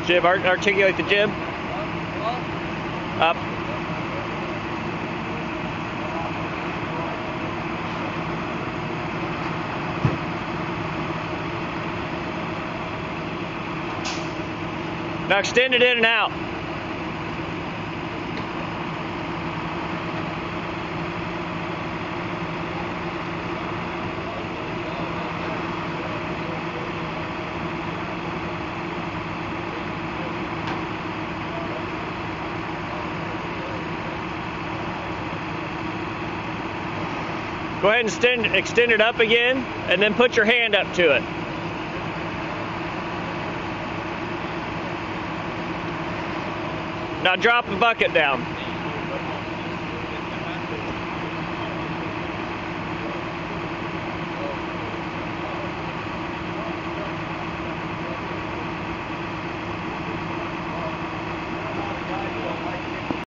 Jib, articulate the jib. Up. Now extend it in and out. Go ahead and extend it up again, and then put your hand up to it. Now drop the bucket down.